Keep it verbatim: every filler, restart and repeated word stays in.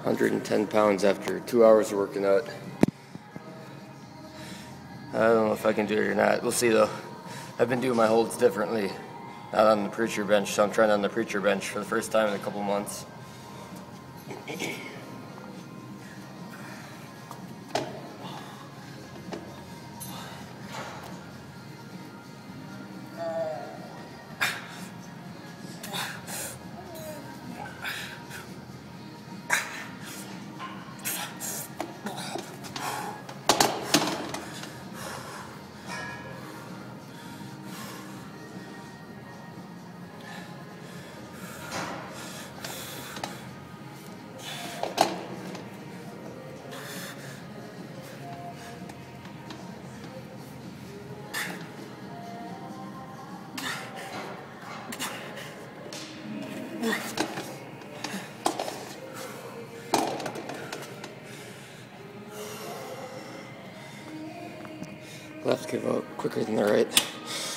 one hundred ten pounds after two hours of working out. I don't know if I can do it or not. We'll see though. I've been doing my holds differently. Not on the preacher bench, so I'm trying on the preacher bench for the first time in a couple months. Left give out quicker than the right.